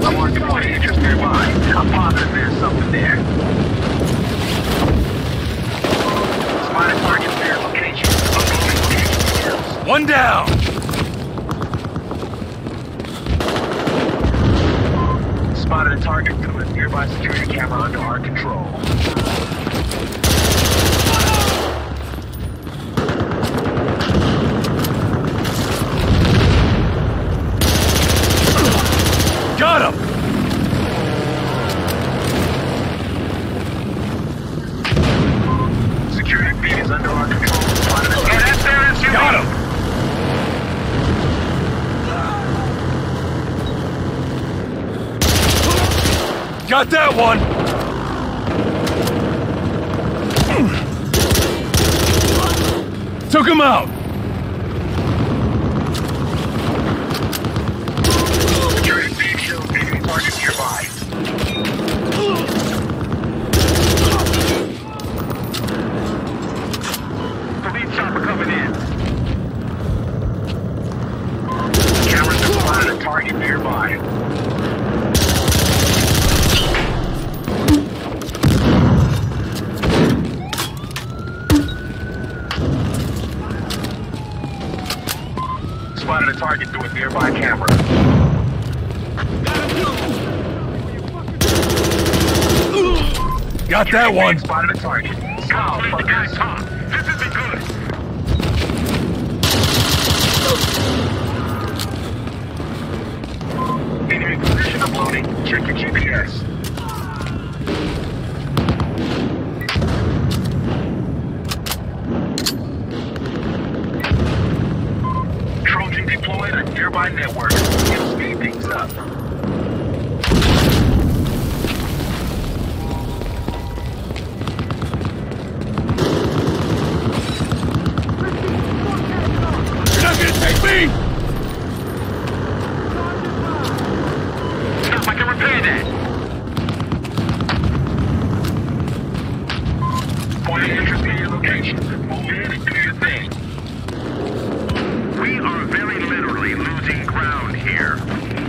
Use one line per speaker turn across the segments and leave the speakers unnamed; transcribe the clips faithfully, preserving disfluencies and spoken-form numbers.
I want to point interest nearby. I'm positive there's something there. Spotted target near location. Location.
One down!
Spotted a target through a nearby security camera under our control.
Got him!
Security feed is under our control. Spotted a target.
Get up there and shoot.
Got him! Got that one! Took him out!
Security feed shows enemy target nearby. Police chopper coming in. Cameras have spotted a target nearby. Spotted a target through a nearby camera.
Got that one!
Spotted a target. Kyle,
The guy's top. This isn't good.
Enemy position uploading. Check your G P S. Trojan deployed a nearby network. It'll speed things up.
You're not gonna take me!
Stop, I can repair that.
Point of interest in your location. Move in and do your thing.
We are very literally losing ground here.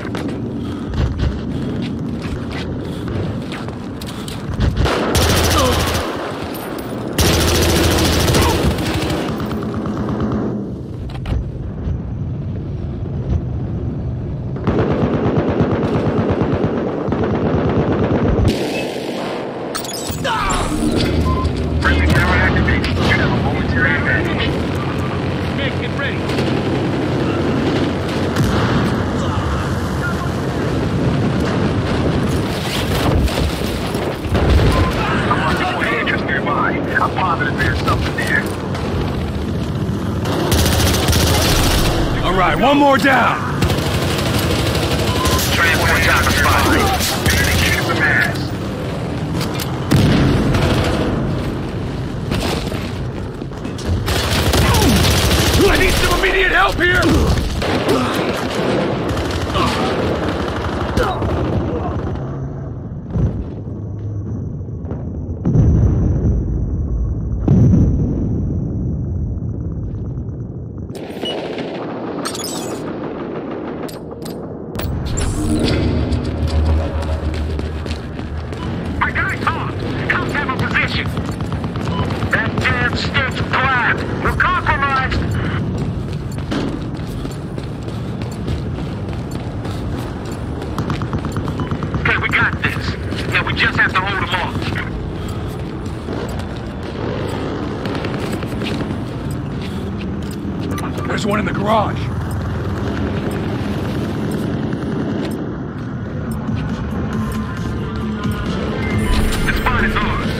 Friendly camera activated. You have a momentary advantage.
Make it ready!
I'm on the point of interest nearby. I'm positive there's something there.
Alright, one more down!
Transport chopper spotted. Beginning to use the mass.
I need some immediate help here!
My guy's off. Cops have a position. That damn stick's black. We're compromised. Okay, we got this. Now we just have to hold them off.
There's one in the garage.
The spot is ours.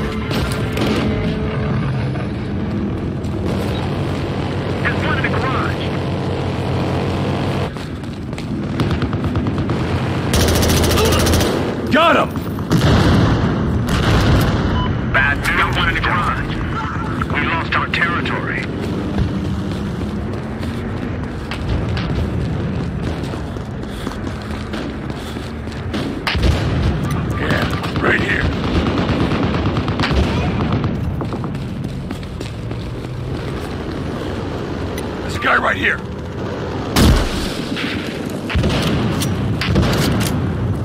There's one in the garage.
Got him!
Bad. We got one in the garage. We lost our territory.
Yeah, right here. There's a guy right here.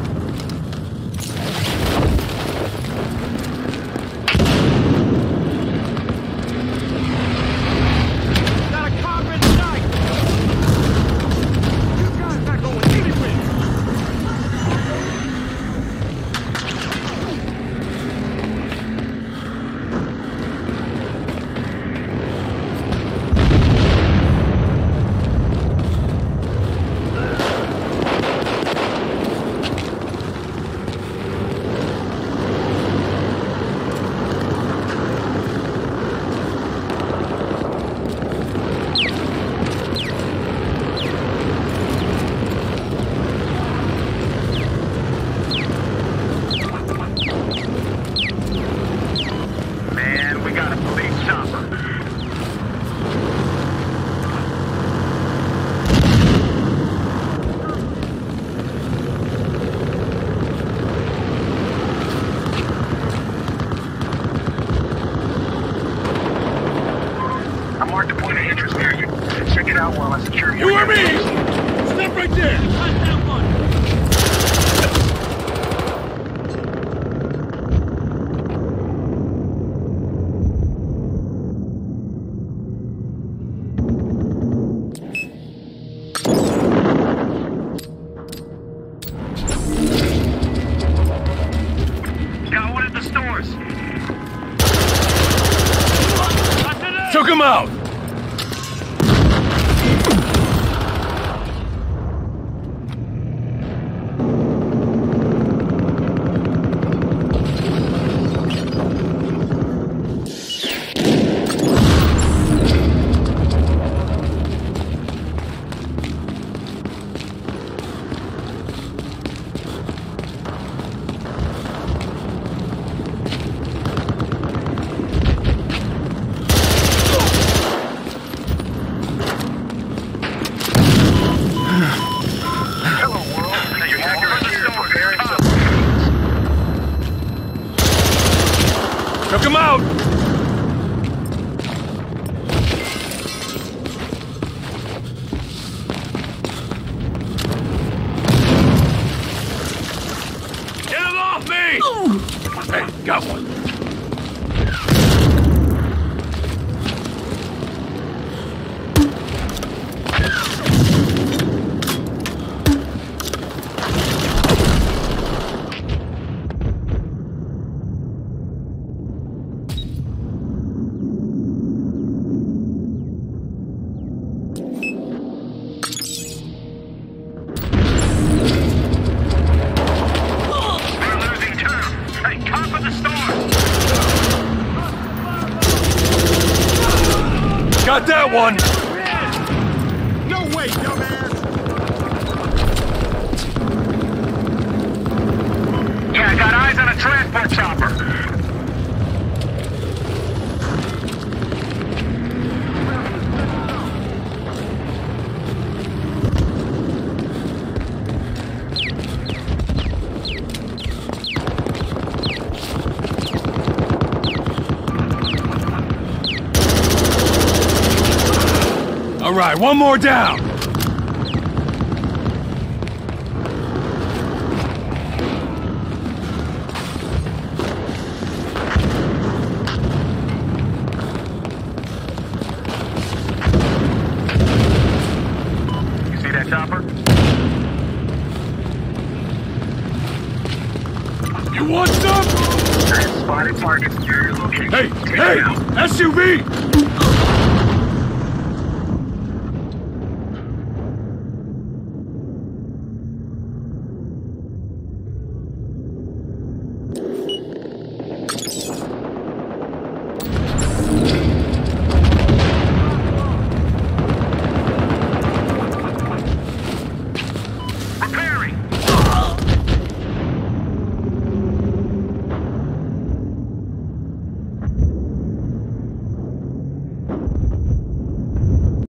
out! Took him out! Get him off me! Hey, got one. Got that one!
No way, dumbass!
Yeah, I got eyes on a transport chopper.
All right, one more down.
You see that chopper?
You want some?
Spotted target. Your location.
Hey,
Take
hey,
it out.
S U V!
Repairing.